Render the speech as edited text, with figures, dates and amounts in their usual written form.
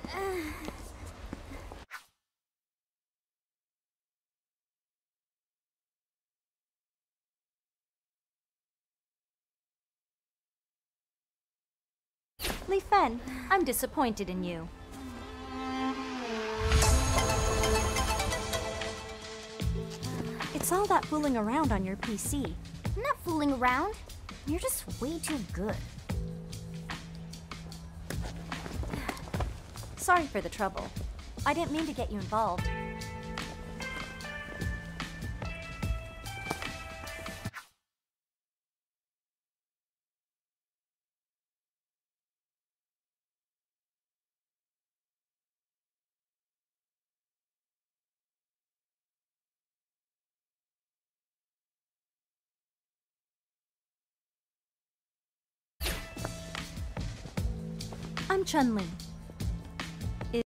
Li Fen, I'm disappointed in you. It's all that fooling around on your PC. I'm not fooling around. You're just way too good. Sorry for the trouble. I didn't mean to get you involved. I'm Chun-Li.